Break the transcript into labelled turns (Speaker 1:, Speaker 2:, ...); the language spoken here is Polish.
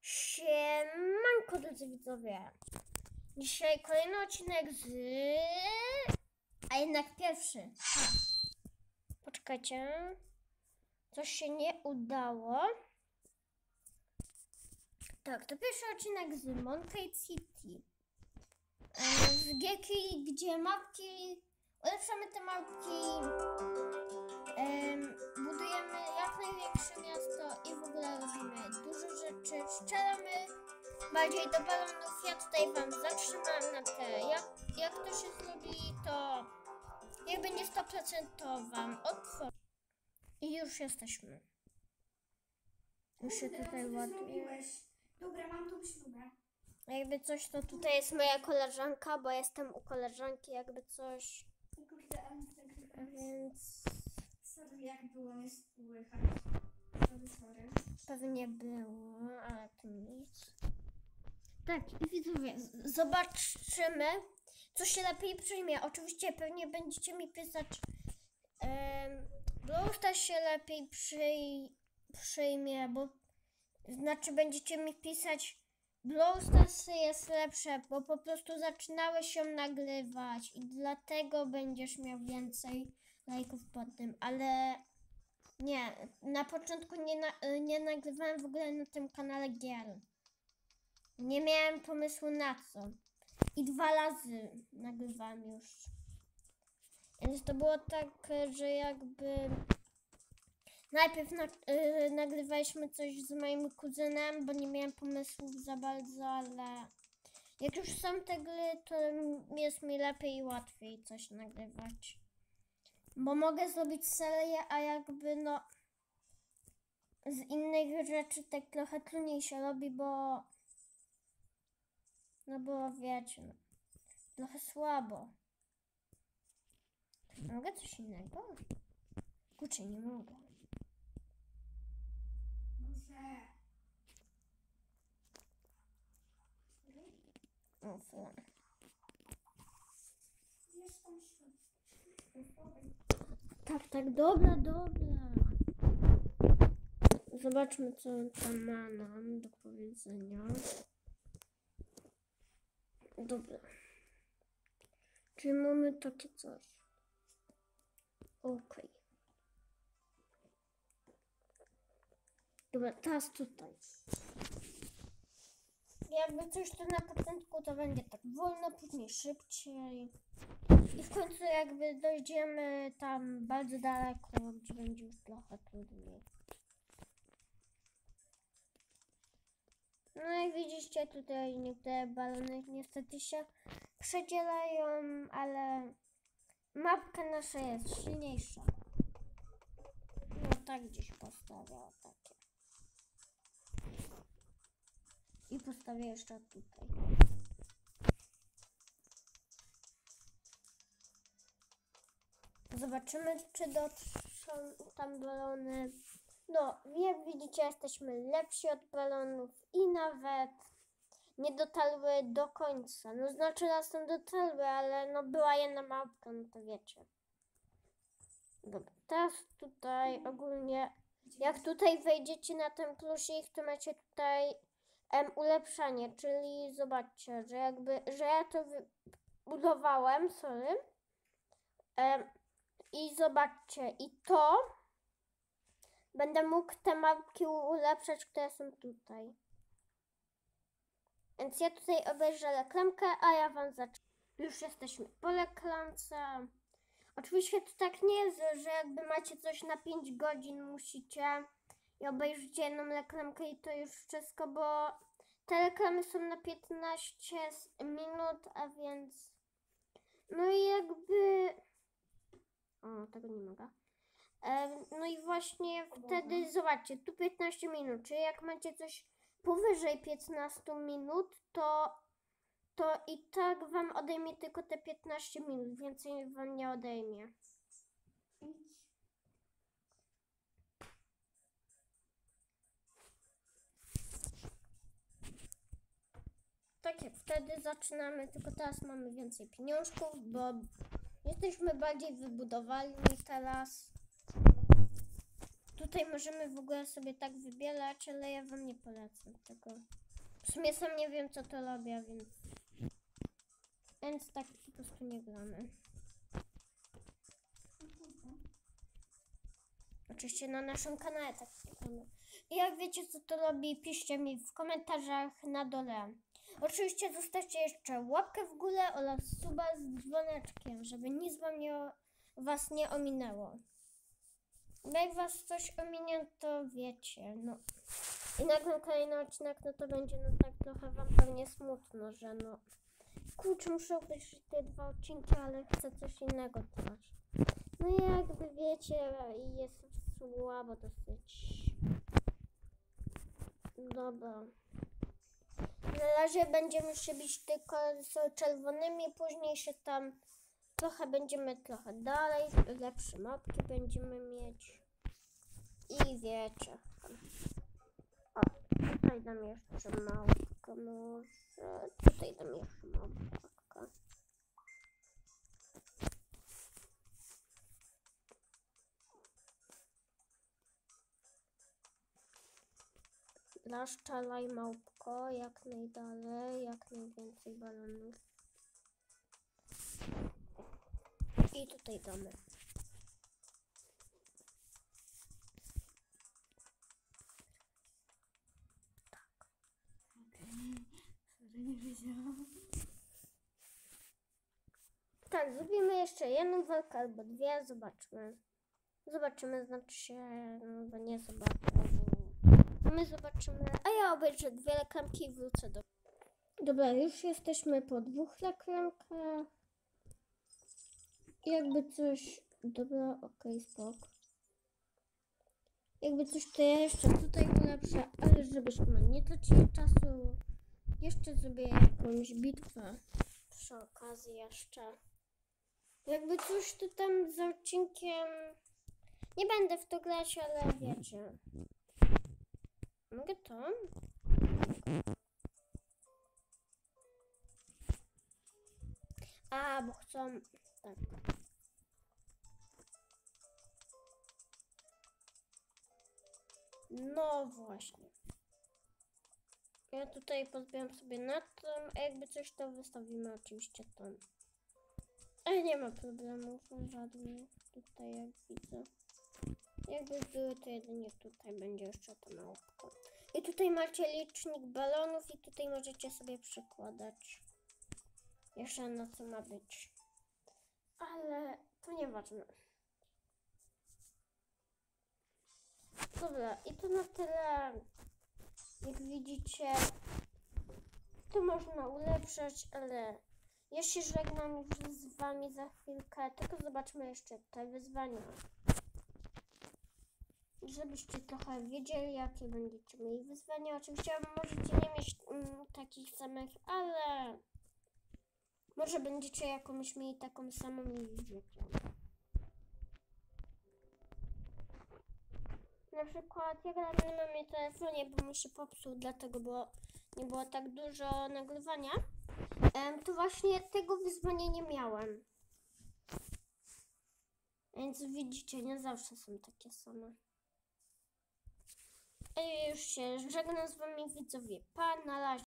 Speaker 1: Siemanko, drodzy widzowie. Dzisiaj kolejny odcinek z... A jednak pierwszy. Poczekajcie. Coś się nie udało. Tak, to pierwszy odcinek z Moncade City. Z gierki, gdzie mapki... Ulepszamy te mapki. Budujemy jak największe miasto i w ogóle robimy dużo rzeczy. Strzelamy bardziej do balonów. Ja tutaj wam zatrzymam na te. Jak to się zrobi, to jak będzie 100%, to wam otworzę. I już jesteśmy. Już się tutaj ładnie.
Speaker 2: Dobra, mam tą śrubę.
Speaker 1: Jakby coś, to tutaj jest moja koleżanka, bo jestem u koleżanki, jakby coś. Więc
Speaker 2: Sorry, jak było, nie słychać. Sorry.
Speaker 1: pewnie było, ale to nic. Tak, i widzowie, zobaczymy, co się lepiej przyjmie. Oczywiście pewnie będziecie mi pisać, Brawl Stars się lepiej przyjmie, bo znaczy będziecie mi pisać, Brawl Stars jest lepsze, bo po prostu zaczynałeś się nagrywać i dlatego będziesz miał więcej lajków pod tym, ale nie, na początku nie nagrywałem w ogóle na tym kanale gier. Nie miałem pomysłu na co. I 2 razy nagrywałem już. Więc to było tak, że jakby najpierw nagrywaliśmy coś z moim kuzynem, bo nie miałem pomysłów za bardzo, ale jak już są te gry, to jest mi lepiej i łatwiej coś nagrywać. Bo mogę zrobić serię, a jakby no z innych rzeczy tak trochę trudniej się robi, bo wiecie, no, trochę słabo. Mogę coś innego? Kurczę, nie mogę. O, fajnie. Tak, dobra. Zobaczmy, co on tam ma nam do powiedzenia. Dobra. Czyli mamy takie coś. Okej. Dobra, teraz tutaj. Jakby coś to na początku to będzie tak wolno, później szybciej. I w końcu jakby dojdziemy tam bardzo daleko, gdzie będzie już trochę trudniej. No i widzicie, tutaj niektóre balony niestety się przedzielają, ale mapka nasza jest silniejsza. No tak gdzieś postawię, o takie. I postawię jeszcze tutaj. Zobaczymy, czy dotrzą tam balony. No, jak widzicie, jesteśmy lepsi od balonów i nawet nie dotarły do końca. No znaczy raz tam dotarły, ale no była jedna małpka, no to wiecie. Dobra, teraz tutaj ogólnie, jak tutaj wejdziecie na ten plusik, to macie tutaj ulepszanie, czyli zobaczcie, że ja to budowałem, sorry. I zobaczcie, i to będę mógł te mapki ulepszać, które są tutaj. Więc ja tutaj obejrzę reklamkę, a ja wam zaczynam. Już jesteśmy po reklamce. Oczywiście to tak nie jest, że jakby macie coś na 5 godzin, musicie i obejrzycie jedną reklamkę i to już wszystko, bo te reklamy są na 15 minut, a więc no i jakby... O, tego nie mogę. No i właśnie wtedy, zobaczcie, tu 15 minut, czyli jak macie coś powyżej 15 minut, to i tak wam odejmie tylko te 15 minut, więcej wam nie odejmie. Tak jak wtedy zaczynamy, tylko teraz mamy więcej pieniążków, bo jesteśmy bardziej wybudowani teraz. tutaj możemy w ogóle sobie tak wybierać, ale ja wam nie polecam tego. W sumie sam nie wiem, co to robię, więc tak po prostu nie gramy. Oczywiście na naszym kanale tak gramy. I jak wiecie, co to robi, piszcie mi w komentarzach na dole. Oczywiście zostawcie jeszcze łapkę w górę oraz suba z dzwoneczkiem, żeby nic was nie ominęło. Jak was coś ominie, to wiecie, no. I nagle kolejny odcinek, no to będzie no tak trochę wam pewnie smutno, że no. Kurczę, muszę obejrzeć te 2 odcinki, ale chcę coś innego też. No i jakby wiecie, jest słabo dosyć. Dobra. Na razie będziemy się bić tylko z czerwonymi, później się tam będziemy trochę dalej, lepsze mapki będziemy mieć. I wiecie. O, tutaj dam jeszcze małpkę może. Tutaj dam jeszcze małpkę. Zaszczalaj małpko, jak najdalej, jak najwięcej balonów. I tutaj damy.
Speaker 2: Nie wiedziałam.
Speaker 1: Tak, zrobimy jeszcze jedną walkę albo 2, zobaczmy. Zobaczymy, znaczy się, no bo nie zobaczę. My zobaczymy, a ja obejrzę 2 reklamki i wrócę do... Dobra, już jesteśmy po 2 reklamkach. Jakby coś... Dobra, okej, spok. Jakby coś, to ja jeszcze tutaj ulepszę, ale żebyśmy nie tracili czasu, jeszcze zrobię jakąś bitwę przy okazji jeszcze. Jakby coś, to tam z odcinkiem... Nie będę w to grać, ale wiecie. Mogę to? A, bo chcą... Tak. No właśnie. Ja tutaj pozbieram sobie na tym, a jakby coś to wystawimy oczywiście tam. Ale nie ma problemów żadnych tutaj, jak widzę. Jakby były, to jedynie tutaj będzie jeszcze ta małpka. I tutaj macie licznik balonów i tutaj możecie sobie przykładać jeszcze na co ma być. Ale to nieważne. Dobra, i to na tyle. Jak widzicie, to można ulepszać, ale ja się żegnam już z wami za chwilkę, tylko zobaczmy jeszcze te wyzwania. Żebyście trochę wiedzieli, jakie będziecie mieli wyzwania. Oczywiście możecie nie mieć takich samych, ale może będziecie jakąś mieli taką samą i wiecie. Na przykład ja gram na moim telefonie, bo mi się popsuł, dlatego nie było tak dużo nagrywania. To właśnie tego wyzwania nie miałem. Więc widzicie, nie zawsze są takie same. A ja już się żegnam z wami widzowie. Pa, na razie.